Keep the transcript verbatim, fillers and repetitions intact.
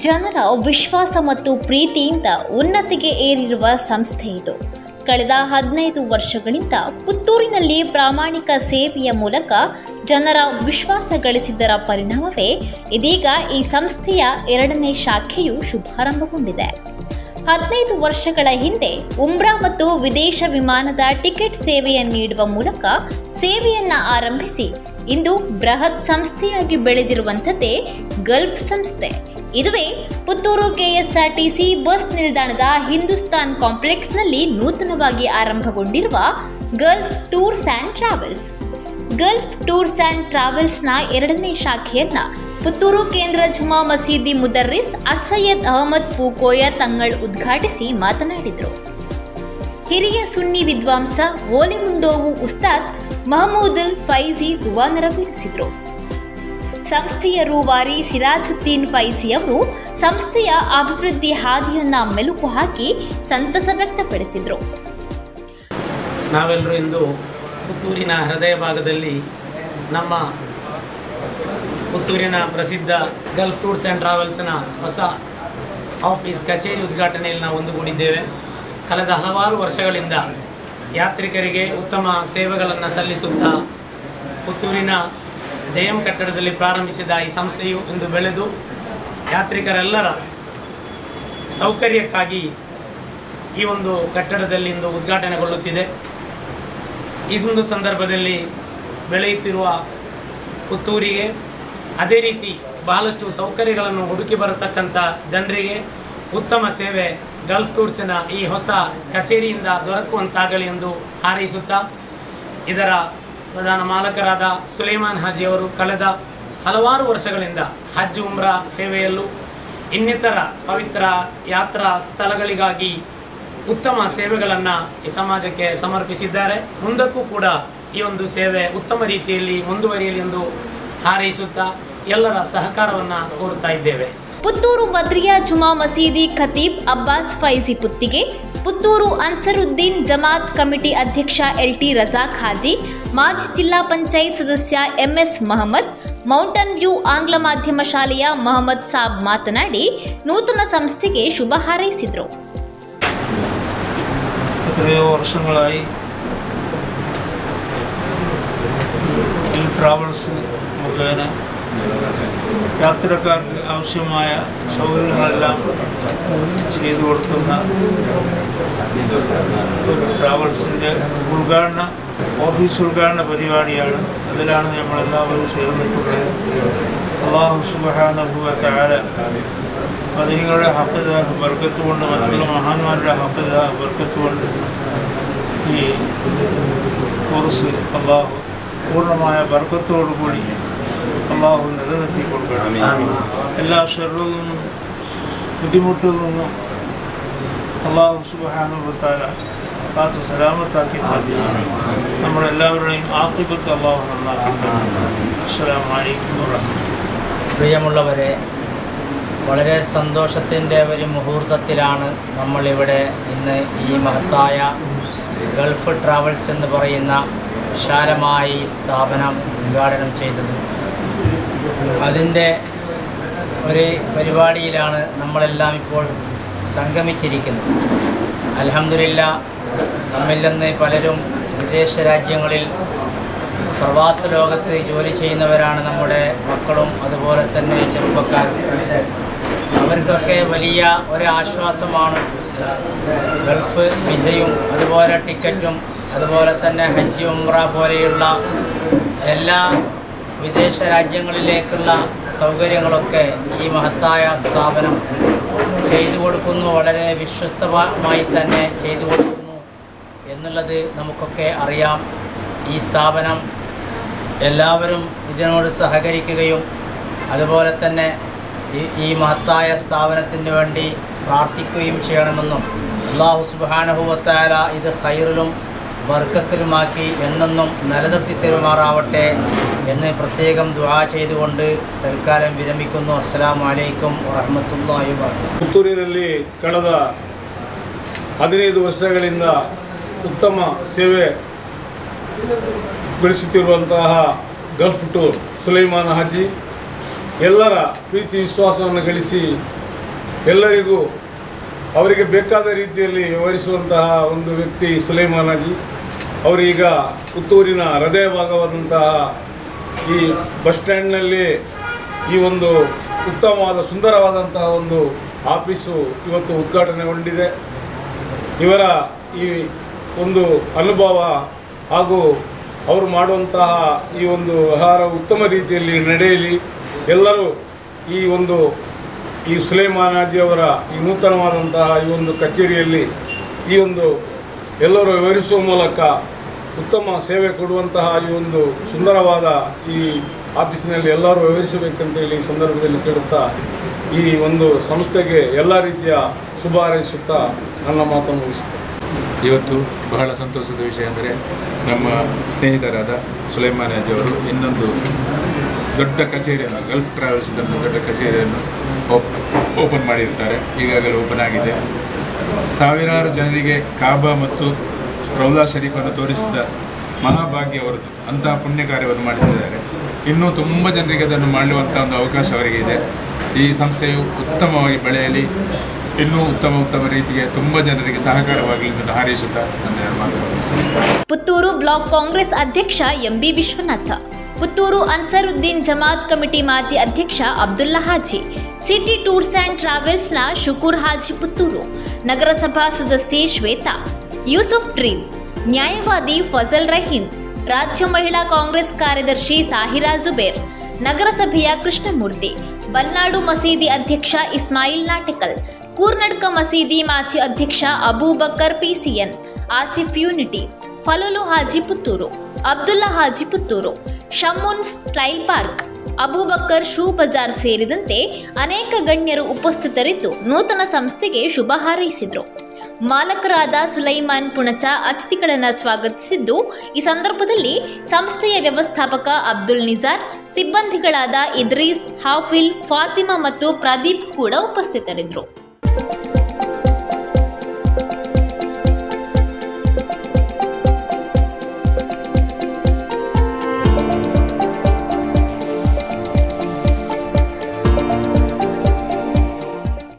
ಜನರ ವಿಶ್ವಾಸ ಮತ್ತು ಪ್ರೀತಿಯಿಂದ ಉನ್ನತಿಗೆ ಏರಿರುವ ಸಂಸ್ಥೆ ಇದು. ಕಳೆದ ಹದಿನೈದು ವರ್ಷಗಳಿಂದ ಪುತ್ತೂರಿನಲ್ಲಿ ಪ್ರಾಮಾಣಿಕ ಸೇವೆಯ ಮೂಲಕ ಜನರ ವಿಶ್ವಾಸ ಗಳಿಸಿದ್ದರ ಪರಿಣಾಮವೇ ಇದೀಗ ಈ ಸಂಸ್ಥೆಯ ಎರಡನೇ ಶಾಖೆಯು ಶುಭಾರಂಭಗೊಂಡಿದೆ. ಹದಿನೈದು ವರ್ಷಗಳ ಹಿಂದೆ ಉಮ್ರಾ ಮತ್ತು ವಿದೇಶ ವಿಮಾನದ ಟಿಕೆಟ್ ಸೇವೆಯನ್ನು ನೀಡುವ ಮೂಲಕ ಸೇವೆಯನ್ನು ಆರಂಭಿಸಿ ಇಂದು ಬೃಹತ್ ಸಂಸ್ಥೆಯಾಗಿ ಬೆಳೆದಿರುವಂಥದ್ದೇ ಗಲ್ಫ್ ಸಂಸ್ಥೆ. ಇದುವೇ ಪುತ್ತೂರು ಕೆಎಸ್ಆರ್ಟಿಸಿ ಬಸ್ ನಿಲ್ದಾಣದ ಹಿಂದೂಸ್ತಾನ್ ಕಾಂಪ್ಲೆಕ್ಸ್ನಲ್ಲಿ ನೂತನವಾಗಿ ಆರಂಭಗೊಂಡಿರುವ Gulf Tours and Travels. Gulf Tours and ಟ್ರಾವೆಲ್ಸ್ನ ಎರಡನೇ ಶಾಖೆಯನ್ನು ಪುತ್ತೂರು ಕೇಂದ್ರ ಜುಮಾ ಮಸೀದಿ ಮುದರ್ರಿಸ್ ಅಸಯ್ಯದ್ ಅಹಮದ್ ಪೂಕೋಯ ತಂಗಳ್ ಉದ್ಘಾಟಿಸಿ ಮಾತನಾಡಿದರು. ಹಿರಿಯ ಸುನ್ನಿ ವಿದ್ವಾಂಸ ಓಲಿಮುಂಡೋವು ಉಸ್ತಾದ್ ಮಹಮೂದುಲ್ ಫೈಜಿ ದುವಾ ನೆರವೇರಿಸಿದರು. ಸಂಸ್ಥೆಯ ರೂವಾರಿ ಸಿರಾಜುದ್ದೀನ್ ಫೈಜಿ ಅವರು ಸಂಸ್ಥೆಯ ಅಭಿವೃದ್ಧಿ ಹಾದಿಯನ್ನ ಮೆಲುಕು ಹಾಕಿ ಸಂತಸ ವ್ಯಕ್ತಪಡಿಸಿದರು. ನಾವೆಲ್ಲರೂ ಇಂದು ಪುತ್ತೂರಿನ ಹೃದಯ ಭಾಗದಲ್ಲಿ ನಮ್ಮ ಪುತ್ತೂರಿನ ಪ್ರಸಿದ್ಧ ಗಲ್ಫ್ ಟೂರ್ಸ್ ಆ್ಯಂಡ್ ಟ್ರಾವೆಲ್ಸ್ನ ಹೊಸ ಆಫೀಸ್ ಕಚೇರಿ ಉದ್ಘಾಟನೆಯಲ್ಲಿ ನಾವು ಒಂದುಗೂಡಿದ್ದೇವೆ. ಕಳೆದ ಹಲವಾರು ವರ್ಷಗಳಿಂದ ಯಾತ್ರಿಕರಿಗೆ ಉತ್ತಮ ಸೇವೆಗಳನ್ನು ಸಲ್ಲಿಸುತ್ತಾ ಪುತ್ತೂರಿನ ಜಯಂ ಕಟ್ಟಡದಲ್ಲಿ ಪ್ರಾರಂಭಿಸಿದ ಈ ಸಂಸ್ಥೆಯು ಇಂದು ಬೆಳೆದು ಯಾತ್ರಿಕರೆಲ್ಲರ ಸೌಕರ್ಯಕ್ಕಾಗಿ ಈ ಒಂದು ಕಟ್ಟಡದಲ್ಲಿ ಇಂದು ಉದ್ಘಾಟನೆಗೊಳ್ಳುತ್ತಿದೆ. ಈ ಒಂದು ಸಂದರ್ಭದಲ್ಲಿ ಬೆಳೆಯುತ್ತಿರುವ ಪುತ್ತೂರಿಗೆ ಅದೇ ರೀತಿ ಬಹಳಷ್ಟು ಸೌಕರ್ಯಗಳನ್ನು ಹುಡುಕಿ ಬರತಕ್ಕಂಥ ಜನರಿಗೆ ಉತ್ತಮ ಸೇವೆ ಗಲ್ಫ್ ಟೂರ್ಸಿನ ಈ ಹೊಸ ಕಚೇರಿಯಿಂದ ದೊರಕುವಂತಾಗಲಿ ಎಂದು ಹಾರೈಸುತ್ತಾ, ಇದರ ಪ್ರಧಾನ ಮಾಲಕರಾದ ಸುಲೈಮಾನ್ ಹಾಜಿಯವರು ಕಳೆದ ಹಲವಾರು ವರ್ಷಗಳಿಂದ ಹಜ್ ಉಮ್ರಾ ಸೇವೆಯಲ್ಲೂ ಇನ್ನಿತರ ಪವಿತ್ರ ಯಾತ್ರಾ ಸ್ಥಳಗಳಿಗಾಗಿ ಉತ್ತಮ ಸೇವೆಗಳನ್ನು ಈ ಸಮಾಜಕ್ಕೆ ಸಮರ್ಪಿಸಿದ್ದಾರೆ. ಮುಂದಕ್ಕೂ ಕೂಡ ಈ ಒಂದು ಸೇವೆ ಉತ್ತಮ ರೀತಿಯಲ್ಲಿ ಮುಂದುವರಿಯಲಿ ಎಂದು ಹಾರೈಸುತ್ತಾ ಎಲ್ಲರ ಸಹಕಾರವನ್ನು ಕೋರುತ್ತಾ ಇದ್ದೇವೆ. ಪುತ್ತೂರು ಬದ್ರಿಯಾ ಜುಮಾ ಮಸೀದಿ ಖತೀಬ್ ಅಬ್ಬಾಸ್ ಫೈಜಿ ಪುತ್ತಿಗೆ, ಪುತ್ತೂರು ಅನ್ಸರುದ್ದೀನ್ ಜಮಾತ್ ಕಮಿಟಿ ಅಧ್ಯಕ್ಷ ಎಲ್ ಟಿ ರಜಾಕ್ ಹಾಜಿ, ಮಾಜಿ ಜಿಲ್ಲಾ ಪಂಚಾಯತ್ ಸದಸ್ಯ ಎಂಎಸ್ ಮಹಮ್ಮದ್, ಮೌಂಟನ್ ವ್ಯೂ ಆಂಗ್ಲ ಮಾಧ್ಯಮ ಶಾಲೆಯ ಮಹಮ್ಮದ್ ಸಾಬ್ ಮಾತನಾಡಿ ನೂತನ ಸಂಸ್ಥೆಗೆ ಶುಭ ಹಾರೈಸಿದರು. എത്രയോ വർഷങ്ങളായി ഈ ട്രാവൽസ് മുഖേന യാത്രക്കാർക്ക് ആവശ്യമായ സൗകര്യങ്ങളെല്ലാം ചെയ്തു കൊടുക്കുന്ന ഒരു ട്രാവൽസിൻ്റെ ഉദ്ഘാടന ഓഫീസ് ഉദ്ഘാടന പരിപാടിയാണ്. അതിലാണ് നമ്മളെല്ലാവരും ചേർന്നിട്ടുള്ളത്. അല്ലാഹു സുബ്ഹാനഹു വ തആല മദീനയുടെ ഹഖ്ദാഹ ബർക്കത്ത് കൊണ്ട്, മറ്റുള്ള മഹാന്മാരുടെ ഹഖ്ദാഹ ബർക്കത്ത് കൊണ്ട് ഈ കോഴ്സ് അല്ലാഹു പൂർണ്ണമായ ബർക്കത്തോടുകൂടി അല്ലാഹു നിലനിർത്തി കൊടുക്കണം. എല്ലാ ഷർറിൽ നിന്നും ബുദ്ധിമുട്ടിൽ നിന്നും അല്ലാഹു സുബ്ഹാനഹു വ തആല കാത്ത് സലാമത്താക്കി തന്നു. നമ്മളെല്ലാവരുടെയും ആഖിബത്ത് അല്ലാഹു നന്നാക്കി തന്നു. അസ്സലാമു അലൈക്കും വറഹ്മത്തുള്ളാഹി. പ്രിയമുള്ളവരെ, വളരെ സന്തോഷത്തിൻ്റെ ഒരു മുഹൂർത്തത്തിലാണ് നമ്മളിവിടെ ഇന്ന് ഈ മഹത്തായ ഗൾഫ് ട്രാവൽസ് എന്ന് പറയുന്ന വിശാലമായി സ്ഥാപനം ഉദ്ഘാടനം ചെയ്തത്. അതിൻ്റെ ഒരു പരിപാടിയിലാണ് നമ്മളെല്ലാം ഇപ്പോൾ സംഗമിച്ചിരിക്കുന്നത്. അൽഹംദുലില്ലാഹ്, നമ്മിൽ നിന്ന് പലരും വിദേശ രാജ്യങ്ങളിൽ പ്രവാസ ലോകത്ത് ജോലി ചെയ്യുന്നവരാണ് നമ്മുടെ മക്കളും അതുപോലെ തന്നെ ചെറുപ്പക്കാരും. അവർക്കൊക്കെ വലിയ ഒരു ആശ്വാസമാണ് ഗൾഫ് വിസയും അതുപോലെ ടിക്കറ്റും അതുപോലെ തന്നെ ഹജ്ജ് ഉംറ പോലെയുള്ള എല്ലാ വിദേശ രാജ്യങ്ങളിലേക്കുള്ള സൗകര്യങ്ങളൊക്കെ ഈ മഹത്തായ സ്ഥാപനം ചെയ്തു കൊടുക്കുന്നു. വളരെ വിശ്വസ്തമായി തന്നെ ചെയ്തു കൊടുക്കുന്നു എന്നുള്ളത് നമുക്കൊക്കെ അറിയാം. ഈ സ്ഥാപനം എല്ലാവരും ഇതിനോട് സഹകരിക്കുകയും അതുപോലെ തന്നെ ഈ ഈ മഹത്തായ സ്ഥാപനത്തിന് വേണ്ടി പ്രാർത്ഥിക്കുകയും ചെയ്യണമെന്നും അല്ലാഹു സുബ്ഹാനഹു വ തആല ഇത് ഖൈറിലും ബർക്കത്തിലുമാക്കി എന്നെന്നും നിലനിർത്തി തരുമാറാവട്ടെ എന്ന് പ്രത്യേകം ദുആ ചെയ്തുകൊണ്ട് തൽക്കാലം വിരമിക്കുന്നു. അസ്സലാമു അലൈക്കും വറഹ്മത്തുള്ളാഹി വബറകാതുഹു. ಪುತ್ತೂರಿನಲ್ಲಿ ಕಳೆದ ಹದಿನೈದು ವರ್ಷಗಳಿಂದ ಉತ್ತಮ ಸೇವೆ ಗಳಿಸುತ್ತಿರುವಂತಹ ಗಲ್ಫ್ ಟೂರ್ ಸುಲೈಮಾನ್ ಹಾಜಿ ಎಲ್ಲರ ಪ್ರೀತಿ ವಿಶ್ವಾಸವನ್ನು ಗಳಿಸಿ ಎಲ್ಲರಿಗೂ ಅವರಿಗೆ ಬೇಕಾದ ರೀತಿಯಲ್ಲಿ ವ್ಯವಹರಿಸುವಂತಹ ಒಂದು ವ್ಯಕ್ತಿ ಸುಲೈಮಾನ್ ಹಾಜಿ. ಅವರೀಗ ಪುತ್ತೂರಿನ ಹೃದಯ ಭಾಗವಾದಂತಹ ಈ ಬಸ್ ಸ್ಟ್ಯಾಂಡ್ನಲ್ಲಿ ಈ ಒಂದು ಉತ್ತಮವಾದ ಸುಂದರವಾದಂತಹ ಒಂದು ಆಫೀಸು ಇವತ್ತು ಉದ್ಘಾಟನೆಗೊಂಡಿದೆ. ಇವರ ಈ ಒಂದು ಅನುಭವ ಹಾಗೂ ಅವರು ಮಾಡುವಂತಹ ಈ ಒಂದು ವ್ಯವಹಾರ ಉತ್ತಮ ರೀತಿಯಲ್ಲಿ ನಡೆಯಲಿ. ಎಲ್ಲರೂ ಈ ಒಂದು ಈ ಸುಲೈಮಾನ್ ಹಾಜಿ ಅವರ ಈ ನೂತನವಾದಂತಹ ಈ ಒಂದು ಕಚೇರಿಯಲ್ಲಿ ಈ ಒಂದು ಎಲ್ಲರೂ ವ್ಯವಹರಿಸುವ ಮೂಲಕ ಉತ್ತಮ ಸೇವೆ ಕೊಡುವಂತಹ ಈ ಒಂದು ಸುಂದರವಾದ ಈ ಆಫೀಸಿನಲ್ಲಿ ಎಲ್ಲರೂ ವ್ಯವಹರಿಸಬೇಕಂತೇಳಿ ಈ ಸಂದರ್ಭದಲ್ಲಿ ಕೇಳುತ್ತಾ ಈ ಒಂದು ಸಂಸ್ಥೆಗೆ ಎಲ್ಲ ರೀತಿಯ ಶುಭ ಹಾರೈಸುತ್ತಾ ನನ್ನ ಮಾತನ್ನು ಮುಗಿಸ್ತೇನೆ. ಇವತ್ತು ಬಹಳ ಸಂತೋಷದ ವಿಷಯ ಅಂದರೆ ನಮ್ಮ ಸ್ನೇಹಿತರಾದ ಸುಲೈಮಾನ್ ಹಾಜಿ ಅವರು ಇನ್ನೊಂದು ದೊಡ್ಡ ಕಚೇರಿಯನ್ನು ಗಲ್ಫ್ ಟ್ರಾವೆಲ್ಸ್ ಒಂದು ದೊಡ್ಡ ಕಚೇರಿಯನ್ನು ಓಪ್ ಓಪನ್ ಮಾಡಿರ್ತಾರೆ. ಈಗಾಗಲೇ ಓಪನ್ ಆಗಿದೆ. ಸಾವಿರಾರು ಜನರಿಗೆ ಕಾಬಾ ಮತ್ತು ರೌಲಾ ಶರೀಫನ್ನು ತೋರಿಸಿದ ಮಹಾಭಾಗ್ಯ ಅವರದ್ದು. ಅಂತಹ ಪುಣ್ಯ ಕಾರ್ಯವನ್ನು ಮಾಡುತ್ತಿದ್ದಾರೆ. ಇನ್ನೂ ತುಂಬ ಜನರಿಗೆ ಅದನ್ನು ಮಾಡುವಂಥ ಒಂದು ಅವಕಾಶ ಅವರಿಗೆ ಇದೆ. ಈ ಸಂಸ್ಥೆಯು ಉತ್ತಮವಾಗಿ ಬೆಳೆಯಲಿ, ಇನ್ನೂ ಉತ್ತಮ ಉತ್ತಮ ರೀತಿಗೆ ತುಂಬ ಜನರಿಗೆ ಸಹಕಾರವಾಗಲಿ ಎಂದು ಹಾರೈಸುತ್ತಾ ನನ್ನ ಮಾತುಗಳು. ಪುತ್ತೂರು ಬ್ಲಾಕ್ ಕಾಂಗ್ರೆಸ್ ಅಧ್ಯಕ್ಷ ಎಂಬಿ ವಿಶ್ವನಾಥ, ಪುತ್ತೂರು ಅನ್ಸರುದ್ದೀನ್ ಜಮಾತ್ ಕಮಿಟಿ ಮಾಜಿ ಅಧ್ಯಕ್ಷ Abdulla Haji, City Tours and ಟ್ರಾವೆಲ್ಸ್ನ ಶುಕೂರ್ ಹಾಜಿ ಪುತ್ತೂರು, ನಗರಸಭಾ ಸದಸ್ಯೆ ಶ್ವೇತಾ, ಯೂಸುಫ್ ಡ್ರೀಮ್, ನ್ಯಾಯವಾದಿ ಫಜಲ್ ರಹೀಂ, ರಾಜ್ಯ ಮಹಿಳಾ ಕಾಂಗ್ರೆಸ್ ಕಾರ್ಯದರ್ಶಿ ಸಾಹಿರಾ ಜುಬೇರ್, ನಗರಸಭೆಯ ಕೃಷ್ಣಮೂರ್ತಿ, ಬಲ್ನಾಡು ಮಸೀದಿ ಅಧ್ಯಕ್ಷ ಇಸ್ಮಾಯಿಲ್ ನಾಟಕಲ್, ಕೂರ್ನಡ್ಕ ಮಸೀದಿ ಮಾಜಿ ಅಧ್ಯಕ್ಷ Abubakar PCN, Asif Unity, Falulu Haji Puttur, Abdulla Haji Puttur, Shammun Style Park, Abubakar Shoe Bazaar ಸೇರಿದಂತೆ ಅನೇಕ ಗಣ್ಯರು ಉಪಸ್ಥಿತರಿದ್ದು ನೂತನ ಸಂಸ್ಥೆಗೆ ಶುಭ ಹಾರೈಸಿದರು. ಮಾಲಕರಾದ ಸುಲೈಮಾನ್ ಪುಣಚ ಅತಿಥಿಗಳನ್ನು ಸ್ವಾಗತಿಸಿದ್ದು, ಈ ಸಂದರ್ಭದಲ್ಲಿ ಸಂಸ್ಥೆಯ ವ್ಯವಸ್ಥಾಪಕ ಅಬ್ದುಲ್ ನಿಜಾರ್, ಸಿಬ್ಬಂದಿಗಳಾದ ಇದ್ರೀಸ್, ಹಾಫಿಲ್, ಫಾತಿಮಾ ಮತ್ತು ಪ್ರದೀಪ್ ಕೂಡ ಉಪಸ್ಥಿತರಿದ್ದರು.